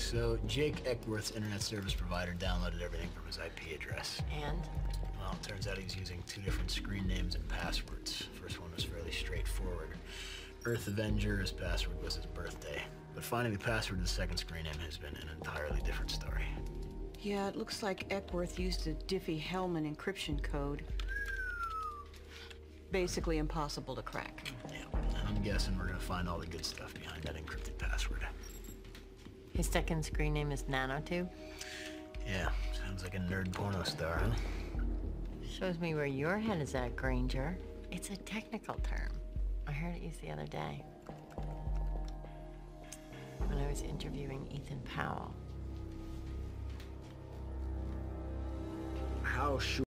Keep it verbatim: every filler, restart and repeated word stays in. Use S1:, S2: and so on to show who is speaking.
S1: So Jake Eckworth's internet service provider downloaded everything from his I P address.
S2: And?
S1: Well, it turns out he was using two different screen names and passwords. First one was fairly straightforward. Earth Avenger, his password was his birthday. But finding the password to the second screen name has been an entirely different story.
S3: Yeah, it looks like Eckworth used a Diffie-Hellman encryption code. Basically impossible to crack.
S1: Yeah, and I'm guessing we're gonna find all the good stuff behind that encrypted password.
S2: His second screen name is Nanotube?
S1: Yeah, sounds like a nerd porno star, huh?
S2: Shows me where your head is at, Granger. It's a technical term. I heard it used the other day when I was interviewing Ethan Powell.
S1: How sure